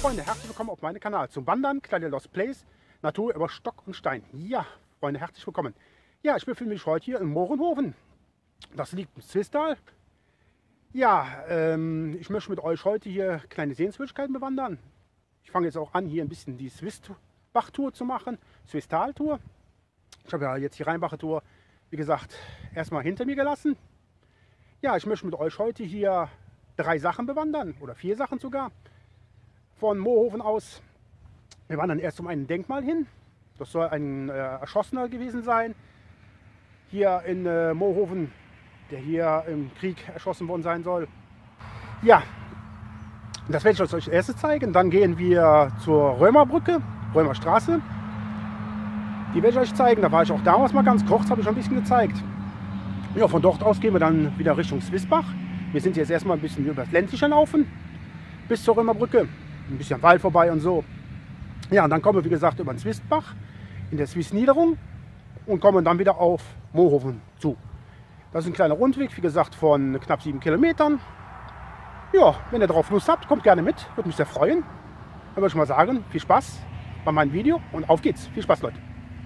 Freunde, herzlich willkommen auf meinem Kanal zum Wandern, kleine Lost Place, Natur über Stock und Stein. Ja, Freunde, herzlich willkommen. Ja, ich befinde mich heute hier in Mohrenhofen. Das liegt im Swisttal. Ja, ich möchte mit euch heute hier kleine Sehenswürdigkeiten bewandern. Ich fange jetzt auch an, hier ein bisschen die Swistbach-Tour zu machen, Swisttal-Tour. Ich habe ja jetzt die Rheinbacher-Tour, wie gesagt, erstmal hinter mir gelassen. Ja, ich möchte mit euch heute hier 3 Sachen bewandern, oder 4 Sachen sogar. Von Mohrenhofen aus. Wir wandern erst um ein Denkmal hin. Das soll ein Erschossener gewesen sein. Hier in Mohrenhofen, der hier im Krieg erschossen worden sein soll. Ja, das werde ich euch als erstes zeigen. Dann gehen wir zur Römerbrücke, Römerstraße. Die werde ich euch zeigen. Da war ich auch damals mal ganz kurz, habe ich schon ein bisschen gezeigt. Ja, von dort aus gehen wir dann wieder Richtung Swistbach. Wir sind jetzt erstmal ein bisschen über das ländliche laufen bis zur Römerbrücke. Ein bisschen am Wald vorbei und so. Ja, und dann kommen wir, wie gesagt, über den Swistbach in der Swistniederung und kommen dann wieder auf Mohrenhofen zu. Das ist ein kleiner Rundweg, wie gesagt, von knapp 7 Kilometern. Ja, wenn ihr darauf Lust habt, kommt gerne mit, würde mich sehr freuen. Dann würde ich mal sagen, viel Spaß bei meinem Video und auf geht's. Viel Spaß, Leute.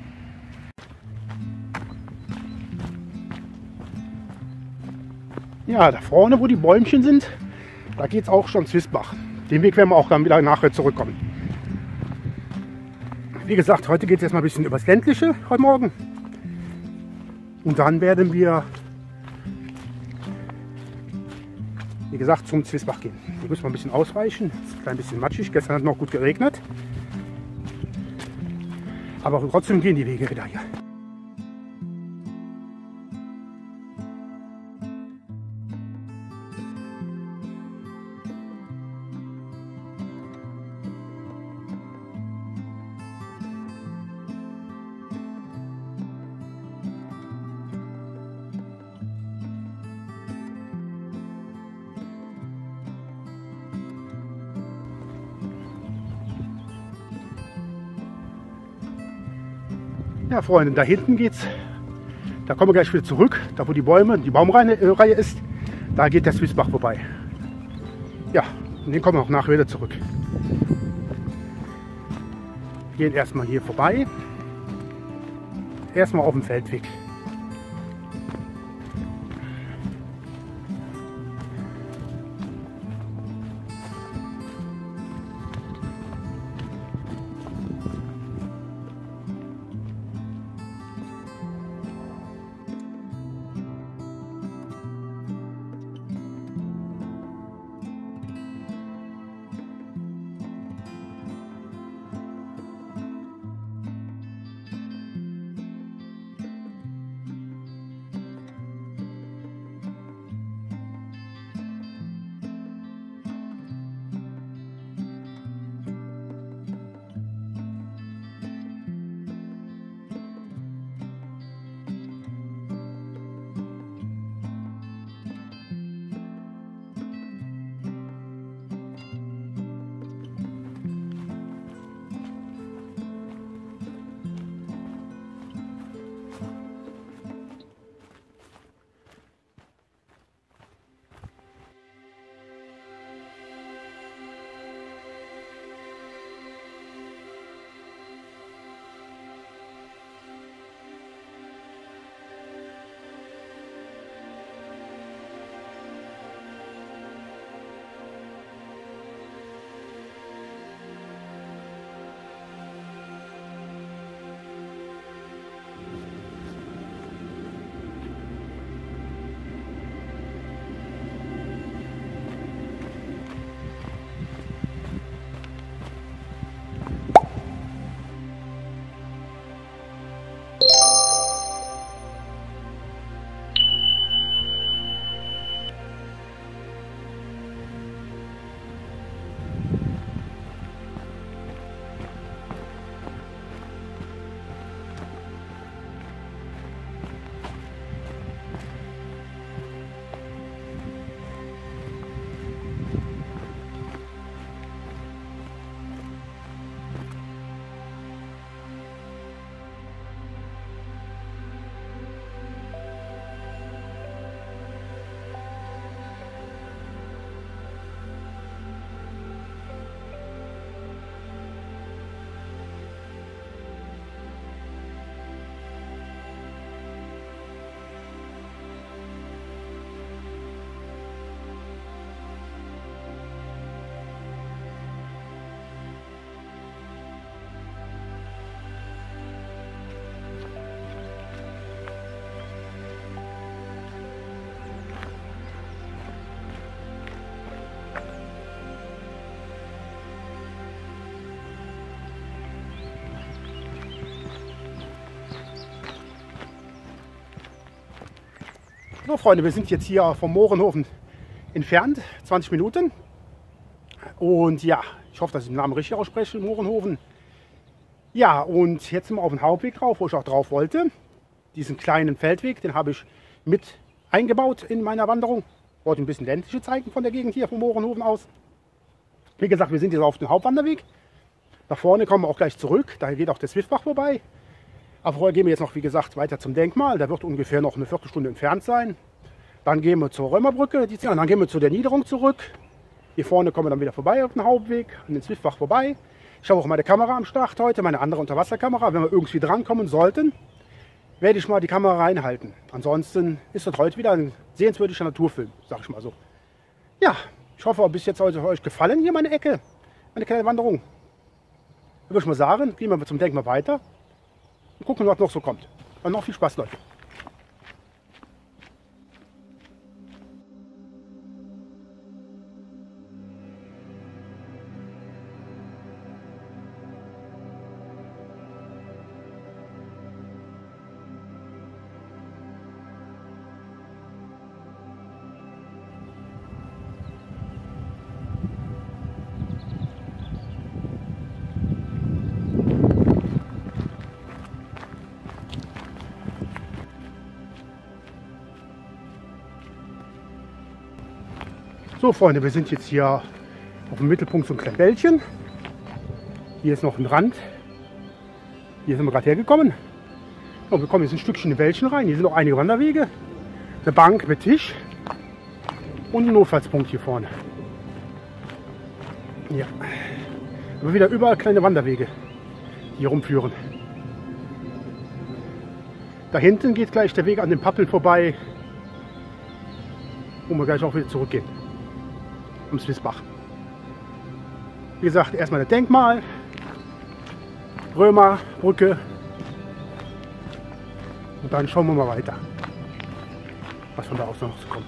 Ja, da vorne, wo die Bäumchen sind, da geht es auch schon Swistbach. Den Weg werden wir auch dann wieder nachher zurückkommen. Wie gesagt, heute geht es erstmal ein bisschen übers Ländliche, heute Morgen. Und dann werden wir, wie gesagt, zum Swistbach gehen. Hier müssen wir ein bisschen ausweichen. Es ist ein klein bisschen matschig. Gestern hat es noch gut geregnet. Aber trotzdem gehen die Wege wieder hier. Ja, Freunde, da hinten geht's. Da kommen wir gleich wieder zurück. Da wo die Baumreihe ist, da geht der Swistbach vorbei. Ja, und den kommen wir auch nachher wieder zurück. Wir gehen erstmal hier vorbei. Erstmal auf dem Feldweg. So Freunde, wir sind jetzt hier vom Mohrenhofen entfernt, 20 Minuten. Und ja, ich hoffe, dass ich den Namen richtig ausspreche, Mohrenhofen. Ja, und jetzt sind wir auf den Hauptweg drauf, wo ich auch drauf wollte. Diesen kleinen Feldweg, den habe ich mit eingebaut in meiner Wanderung. Ich wollte ein bisschen ländliche zeigen von der Gegend hier vom Mohrenhofen aus. Wie gesagt, wir sind jetzt auf dem Hauptwanderweg. Nach vorne kommen wir auch gleich zurück, da geht auch der Swiftbach vorbei. Aber vorher gehen wir jetzt noch, wie gesagt, weiter zum Denkmal. Der wird ungefähr noch eine Viertelstunde entfernt sein. Dann gehen wir zur Römerbrücke, und dann gehen wir zu der Niederung zurück. Hier vorne kommen wir dann wieder vorbei auf den Hauptweg, an den Swiftbach vorbei. Ich habe auch meine Kamera am Start heute, meine andere Unterwasserkamera. Wenn wir irgendwie drankommen sollten, werde ich mal die Kamera reinhalten. Ansonsten ist das heute wieder ein sehenswürdiger Naturfilm, sag ich mal so. Ja, ich hoffe, bis jetzt heute euch gefallen hier meine Ecke, meine kleine Wanderung. Dann würde ich mal sagen, gehen wir zum Denkmal weiter und gucken, was noch so kommt. Und noch viel Spaß, Leute. So Freunde, wir sind jetzt hier auf dem Mittelpunkt so ein kleines Wäldchen. Hier ist noch ein Rand. Hier sind wir gerade hergekommen. Und wir kommen jetzt ein Stückchen in Wäldchen rein. Hier sind noch einige Wanderwege. Eine Bank mit Tisch. Und ein Notfallspunkt hier vorne. Ja. Aber wieder überall kleine Wanderwege, die hier rumführen. Da hinten geht gleich der Weg an den Pappeln vorbei, wo wir gleich auch wieder zurückgehen. Am Swiftbach. Wie gesagt, erstmal das Denkmal, Römerbrücke und dann schauen wir mal weiter, was von da aus noch kommt.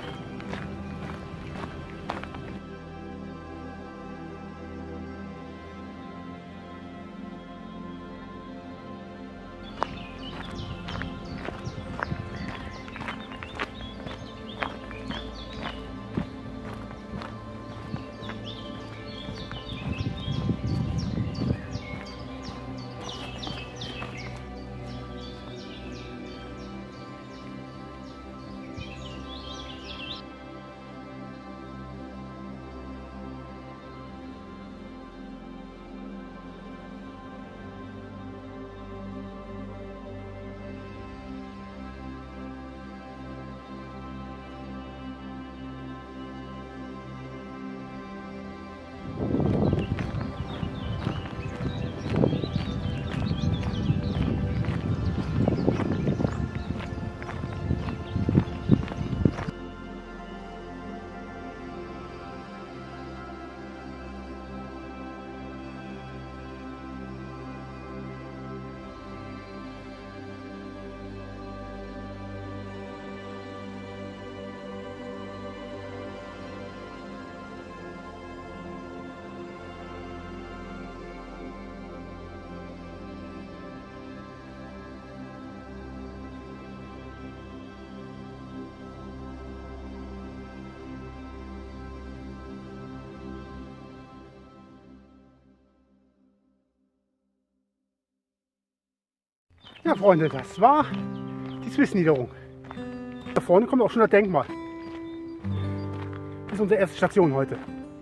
Ja Freunde, das war die Swiss-Niederung. Da vorne kommt auch schon das Denkmal. Das ist unsere erste Station heute.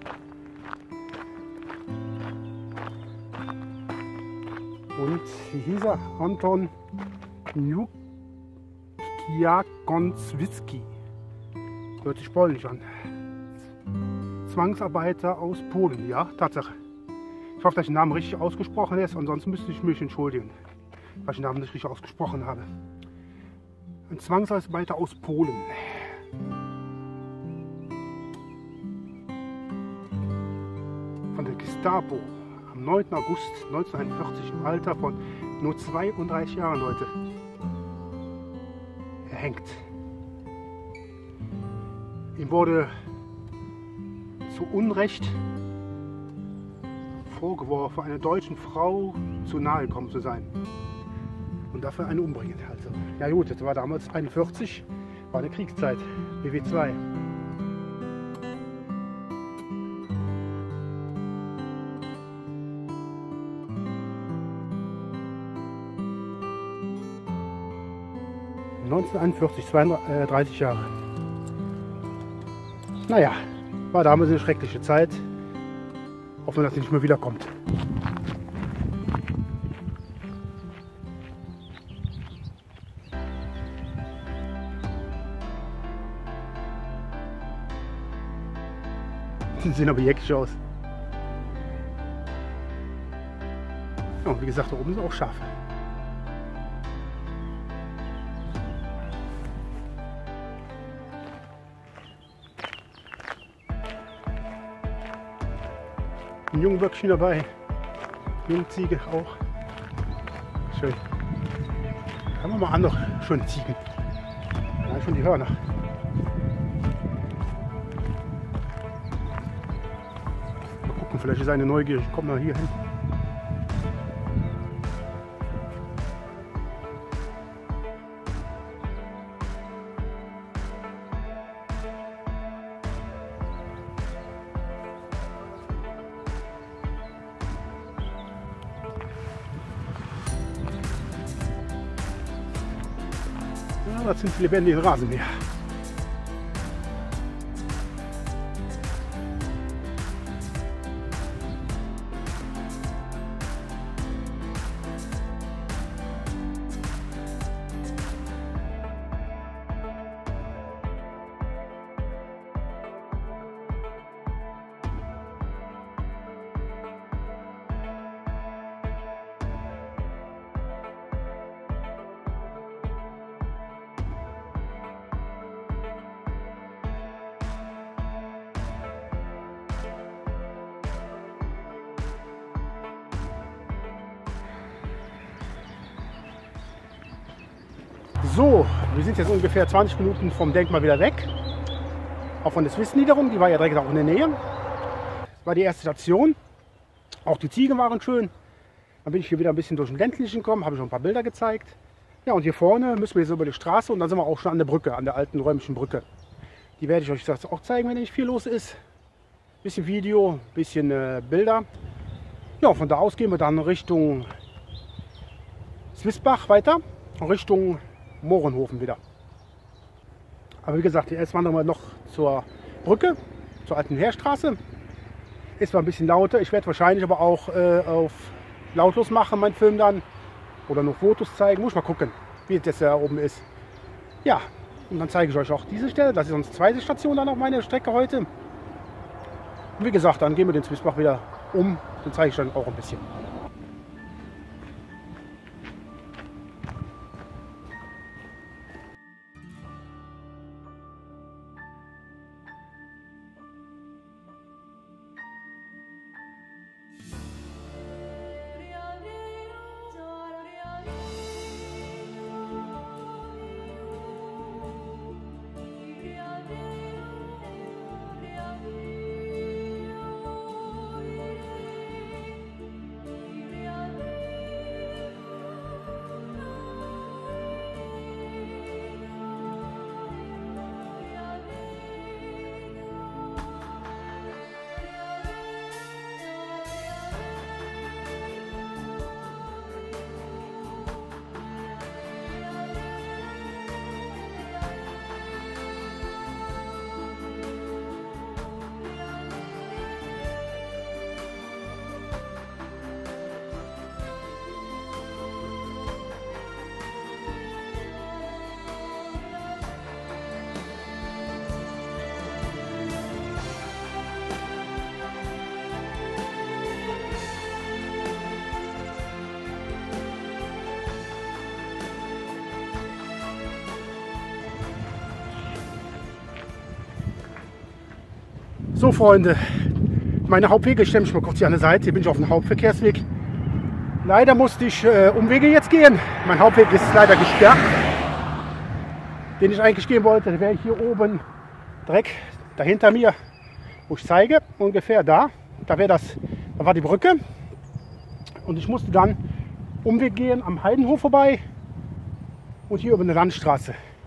Und wie hieß er? Anton Nukiakonzwicki. Hört sich polnisch an. Zwangsarbeiter aus Polen, ja, Tatsache. Ich hoffe, dass der Name richtig ausgesprochen ist, ansonsten müsste ich mich entschuldigen, weil ich den Namen nicht richtig ausgesprochen habe. Ein Zwangsarbeiter aus Polen. Von der Gestapo am 9. August 1941 im Alter von nur 32 Jahren, Leute, erhängt. Ihm wurde zu Unrecht vorgeworfen, einer deutschen Frau zu nahe gekommen zu sein und dafür eine umbringen. Also, ja gut, das war damals 41, War eine Kriegszeit, BW2. (1941), 32 Jahre. Naja, war damals eine schreckliche Zeit. Hoffen wir, dass sie nicht mehr wiederkommt. Die sehen aber jäckig aus. Ja, wie gesagt, da oben sind auch Schafe. Ein Jungböckchen dabei. Jungziege auch. Schön. Haben wir mal andere schöne Ziegen. Ja, schon die Hörner. Mal gucken, vielleicht ist eine neugierig. Komm mal hier hin. Ja, das sind die lebendigen Rasenmäher. So, wir sind jetzt ungefähr 20 Minuten vom Denkmal wieder weg. Auch von der Swiss-Niederung, die war ja direkt auch in der Nähe. Das war die erste Station. Auch die Ziegen waren schön. Dann bin ich hier wieder ein bisschen durch den ländlichen gekommen, habe ich schon ein paar Bilder gezeigt. Ja, und hier vorne müssen wir jetzt über die Straße und dann sind wir auch schon an der Brücke, an der alten römischen Brücke. Die werde ich euch auch zeigen, wenn nicht viel los ist. Bisschen Video, bisschen Bilder. Ja, von da aus gehen wir dann Richtung Swissbach weiter, Richtung Mohrenhofen wieder. Aber wie gesagt, jetzt wandern wir noch zur Brücke, zur alten Heerstraße. Ist zwar ein bisschen lauter, ich werde wahrscheinlich aber auch auf lautlos machen, meinen Film dann. Oder noch Fotos zeigen, muss ich mal gucken, wie das da oben ist. Ja, und dann zeige ich euch auch diese Stelle, das ist unsere zweite Station dann auf meiner Strecke heute. Und wie gesagt, dann gehen wir den Swissbach wieder um, dann zeige ich dann auch ein bisschen. So Freunde, meine Hauptwege, ich stelle mich mal kurz hier an der Seite, hier bin ich auf dem Hauptverkehrsweg. Leider musste ich Umwege jetzt gehen, mein Hauptweg ist leider gesperrt. Den ich eigentlich gehen wollte, der wäre hier oben direkt dahinter mir, wo ich zeige, ungefähr da. Da war die Brücke und ich musste dann Umweg gehen am Heidenhof vorbei und hier über eine Landstraße.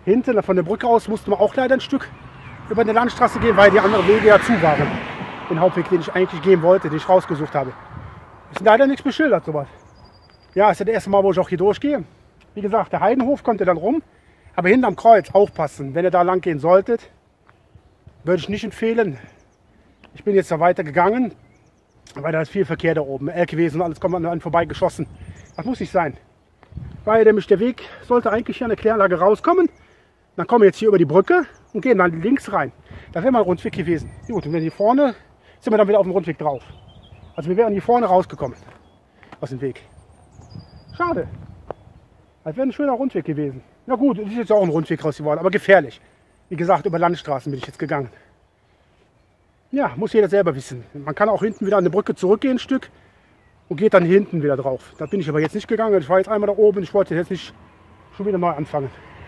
Hinten von der Brücke aus musste man auch leider ein Stück über eine Landstraße gehen, weil die anderen Wege ja zu waren. Den Hauptweg, den ich eigentlich gehen wollte, den ich rausgesucht habe. Ist leider nichts beschildert, sowas. Ja, ist ja das erste Mal, wo ich auch hier durchgehe. Wie gesagt, der Heidenhof kommt ihr dann rum. Aber hinten am Kreuz aufpassen, wenn ihr da lang gehen solltet. Würde ich nicht empfehlen. Ich bin jetzt da weiter gegangen, weil da ist viel Verkehr da oben. LKWs und alles kommt an vorbei geschossen. Das muss nicht sein. Weil nämlich der Weg sollte eigentlich hier an der Kläranlage rauskommen. Dann kommen wir jetzt hier über die Brücke und gehen dann links rein. Da wäre mal ein Rundweg gewesen. Gut, und wenn hier vorne sind wir dann wieder auf dem Rundweg drauf. Also wir wären hier vorne rausgekommen aus dem Weg. Schade. Das wäre ein schöner Rundweg gewesen. Na gut, es ist jetzt auch ein Rundweg raus geworden, aber gefährlich. Wie gesagt, über Landstraßen bin ich jetzt gegangen. Ja, muss jeder selber wissen. Man kann auch hinten wieder an der Brücke zurückgehen ein Stück und geht dann hinten wieder drauf. Da bin ich aber jetzt nicht gegangen. Ich war jetzt einmal da oben. Ich wollte jetzt nicht schon wieder neu anfangen.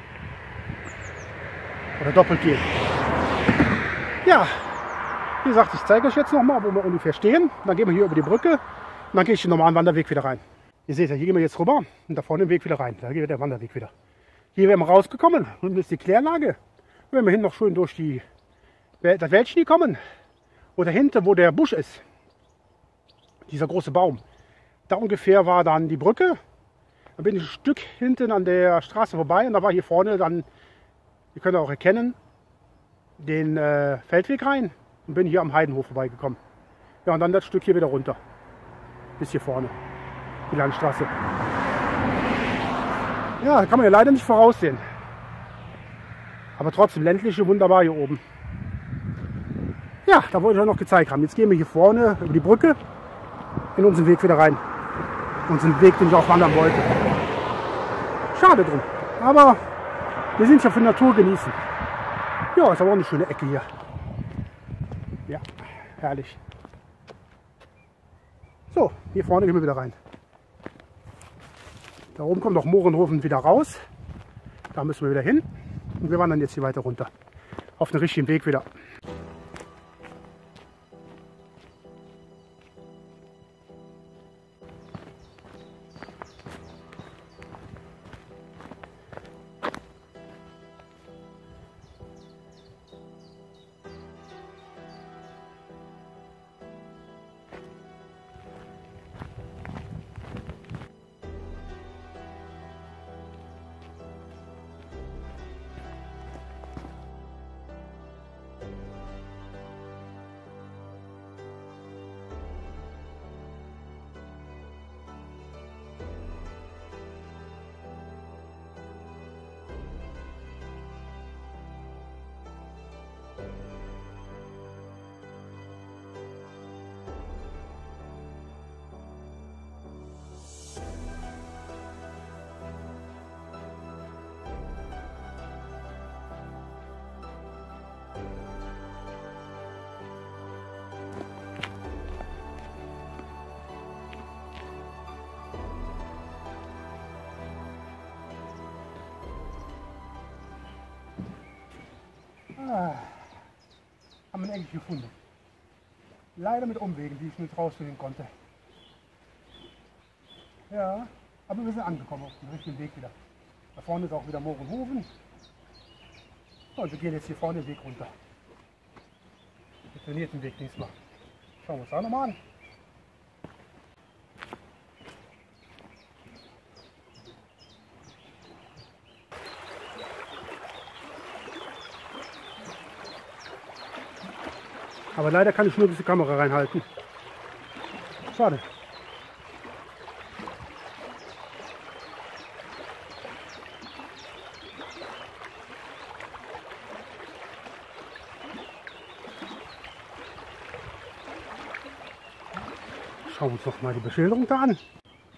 Oder doppelt gehen. Ja, wie gesagt, ich zeige euch jetzt nochmal, wo wir ungefähr stehen. Dann gehen wir hier über die Brücke und dann gehe ich den normalen Wanderweg wieder rein. Ihr seht ja, hier gehen wir jetzt rüber und da vorne den Weg wieder rein. Da geht der Wanderweg wieder. Hier wären wir rausgekommen und das ist die Kläranlage. Und wenn wir hin noch schön durch das Wäldchen kommen, wo dahinter, wo der Busch ist, dieser große Baum, da ungefähr war dann die Brücke. Dann bin ich ein Stück hinten an der Straße vorbei und da war hier vorne dann, ihr könnt auch erkennen, den Feldweg rein und bin hier am Heidenhof vorbeigekommen. Ja, und dann das Stück hier wieder runter, bis hier vorne, die Landstraße. Ja, kann man ja leider nicht voraussehen. Aber trotzdem ländliche, wunderbar hier oben. Ja, da wollte ich euch noch gezeigt haben. Jetzt gehen wir hier vorne über die Brücke in unseren Weg wieder rein. Unseren Weg, den ich auch wandern wollte. Schade drum. Aber wir sind ja für die Natur genießen. Ja, ist aber auch eine schöne Ecke hier. Ja, herrlich. So, hier vorne gehen wir wieder rein. Da oben kommt noch Mohrenhofen wieder raus. Da müssen wir wieder hin. Und wir wandern jetzt hier weiter runter. Auf den richtigen Weg wieder. Haben wir ihn eigentlich gefunden. Leider mit Umwegen, die ich nicht rausfinden konnte. Ja, aber wir sind angekommen auf dem richtigen Weg wieder. Da vorne ist auch wieder Mohrenhofen. Und wir gehen jetzt hier vorne den Weg runter. Wir trainieren den Weg diesmal. Schauen wir uns da nochmal an. Aber leider kann ich nur diese Kamera reinhalten. Schade. Schauen wir uns noch mal die Beschilderung da an.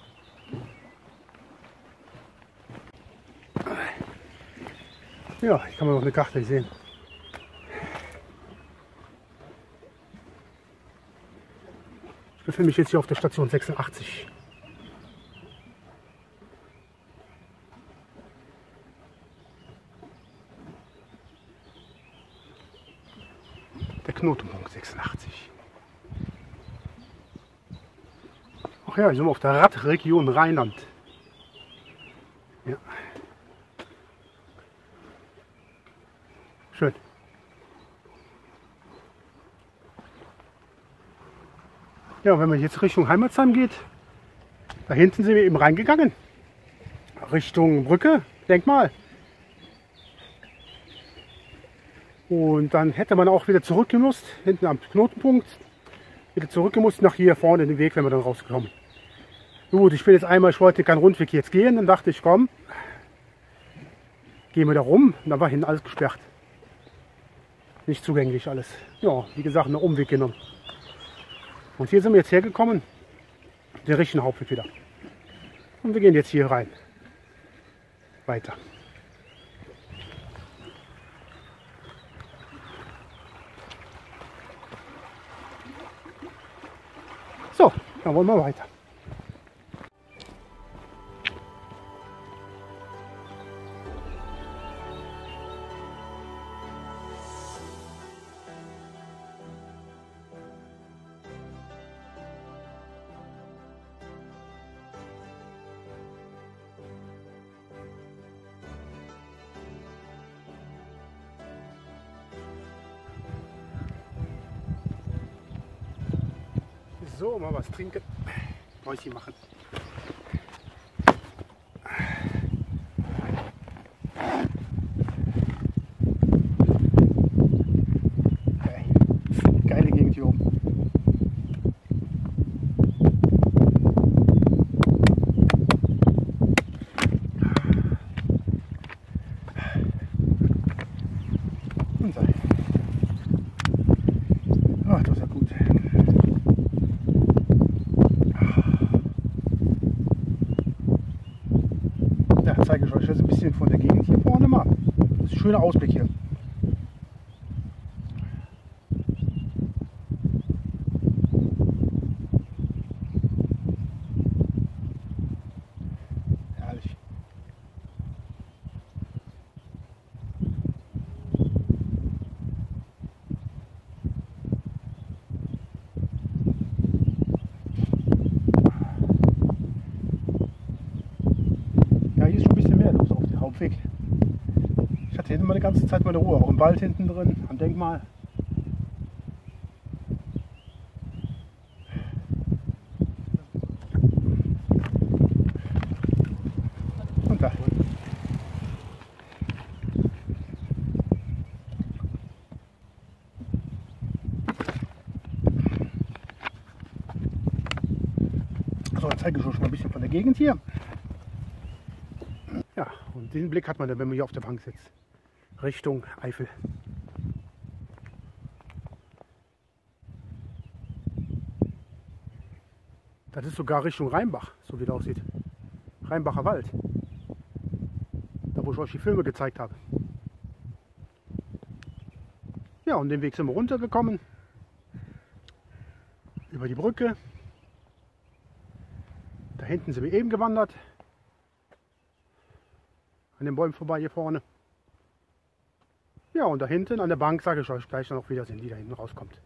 Ja, hier kann man noch eine Karte sehen. Ich befinde mich jetzt hier auf der Station 86. Der Knotenpunkt 86. Ach ja, hier sind wir auf der Radregion Rheinland. Ja. Schön. Ja, und wenn man jetzt Richtung Heimatsheim geht, da hinten sind wir eben reingegangen. Richtung Brücke, Denkmal. Und dann hätte man auch wieder zurückgemusst, hinten am Knotenpunkt, wieder zurückgemusst nach hier vorne den Weg, wenn wir dann rausgekommen. Gut, ich bin jetzt einmal, ich wollte keinen Rundweg jetzt gehen, dann dachte ich, komm, gehen wir da rum. Und dann war hinten alles gesperrt. Nicht zugänglich alles. Ja, wie gesagt, einen Umweg genommen. Und hier sind wir jetzt hergekommen, den richtigen Hauptweg wieder. Und wir gehen jetzt hier rein. Weiter. So, dann wollen wir weiter. So, mal was trinken. Mäuschen machen. Okay. Geile Gegend hier oben. Und so. Ach, das ist ja gut. Zeige ich euch jetzt ein bisschen von der Gegend hier vorne mal. Das ist ein schöner Ausblick hier. Herrlich. Ja, hier ist schon ein bisschen mehr los auf dem Hauptweg. Ich hatte hinten mal die ganze Zeit meine Ruhe, auch im Wald hinten drin, am Denkmal. Und da. So, jetzt zeige ich euch schon mal ein bisschen von der Gegend hier. Ja, und diesen Blick hat man dann, wenn man hier auf der Bank sitzt. Richtung Eifel. Das ist sogar Richtung Rheinbach, so wie das aussieht. Rheinbacher Wald. Da wo ich euch die Filme gezeigt habe. Ja, und den Weg sind wir runtergekommen. Über die Brücke. Da hinten sind wir eben gewandert. An den Bäumen vorbei hier vorne. Ja, und da hinten an der Bank sage ich euch gleich noch Wiedersehen, die da hinten rauskommt.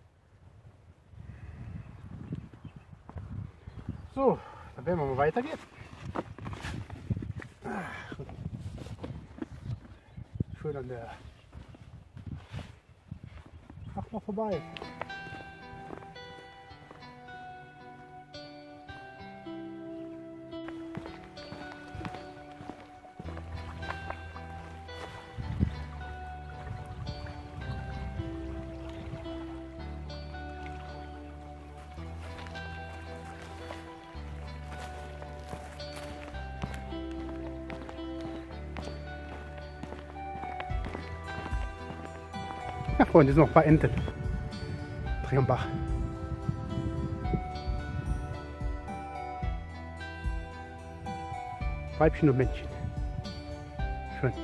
So, dann werden wir mal weitergehen. Schön an der Ach mal vorbei. Ja, Freunde, sind noch ein paar Enten. Triambach. Weibchen und Männchen. Schön.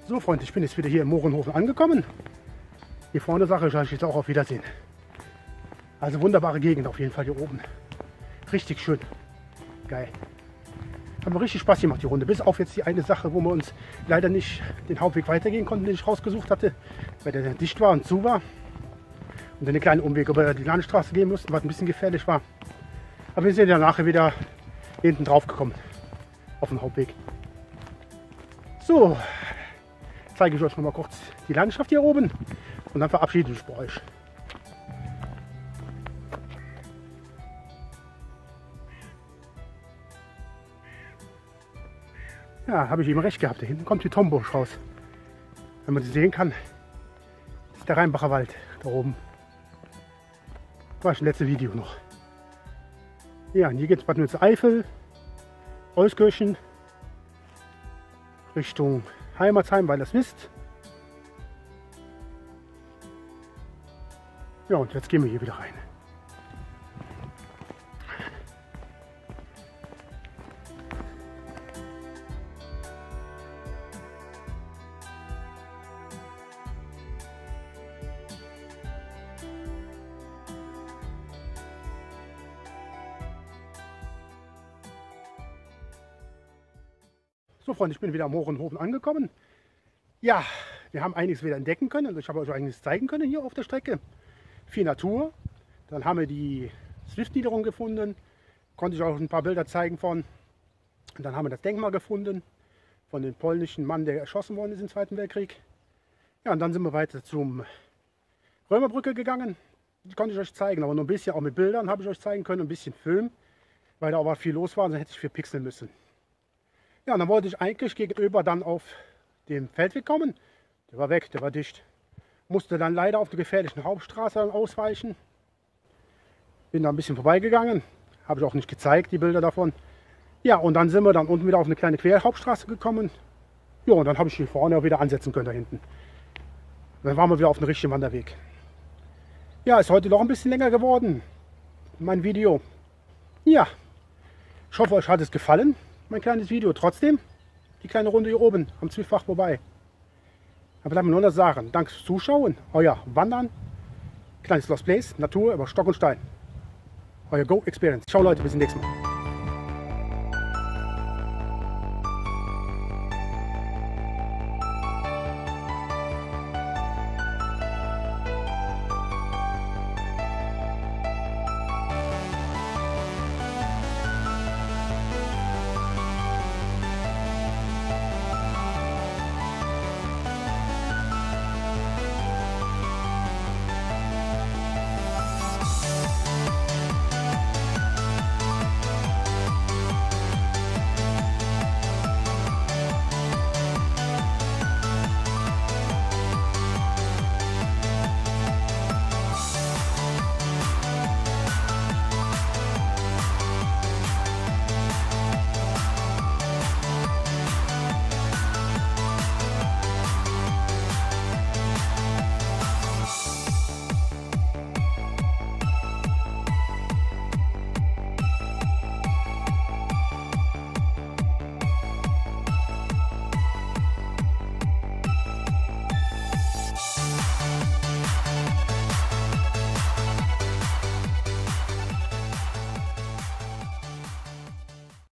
So Freunde, ich bin jetzt wieder hier im Mohrenhofen angekommen. Hier vorne sage ich euch jetzt auch auf Wiedersehen. Also wunderbare Gegend auf jeden Fall hier oben. Richtig schön. Geil. Haben wir richtig Spaß gemacht die Runde. Bis auf jetzt die eine Sache, wo wir uns leider nicht den Hauptweg weitergehen konnten, den ich rausgesucht hatte. Weil der dicht war und zu war. Und dann einen kleinen Umweg über die Landstraße gehen mussten, was ein bisschen gefährlich war. Aber wir sind ja nachher wieder hinten drauf gekommen. Auf dem Hauptweg. So. Zeige ich euch noch mal kurz die Landschaft hier oben. Und dann verabschiede ich mich bei euch. Ja, habe ich eben recht gehabt. Da hinten kommt die Tombusch raus. Wenn man sie sehen kann, ist der Rheinbacher Wald da oben. Das war das letzte Video noch. Ja, und hier geht es Bad Münstereifel, Euskirchen, Richtung Heimatsheim, weil das wisst. Ja, und jetzt gehen wir hier wieder rein. So Freunde, ich bin wieder am Mohrenhofen angekommen. Ja, wir haben einiges wieder entdecken können. Also ich habe euch einiges zeigen können hier auf der Strecke. Viel Natur. Dann haben wir die Swift-Niederung gefunden. Konnte ich auch ein paar Bilder zeigen von. Und dann haben wir das Denkmal gefunden von dem polnischen Mann, der erschossen worden ist im Zweiten Weltkrieg. Ja, und dann sind wir weiter zum Römerbrücke gegangen. Die konnte ich euch zeigen, aber nur ein bisschen, auch mit Bildern habe ich euch zeigen können, ein bisschen Film, weil da aber viel los war, sonst hätte ich 4 pixeln müssen. Ja, und dann wollte ich eigentlich gegenüber dann auf den Feldweg kommen. Der war weg, der war dicht. Musste dann leider auf die gefährlichen Hauptstraße ausweichen. Bin da ein bisschen vorbeigegangen. Habe ich auch nicht gezeigt, die Bilder davon. Ja, und dann sind wir dann unten wieder auf eine kleine Querhauptstraße gekommen. Ja, und dann habe ich hier vorne auch wieder ansetzen können da hinten. Dann waren wir wieder auf einem richtigen Wanderweg. Ja, ist heute noch ein bisschen länger geworden, mein Video. Ja, ich hoffe, euch hat es gefallen. Mein kleines Video. Trotzdem die kleine Runde hier oben am Zwiefach vorbei. Da bleibt mir nur noch sagen, danke fürs Zuschauen, euer Wandern, kleines Lost Place, Natur über Stock und Stein. Euer Go Experience. Ciao Leute, bis zum nächsten Mal.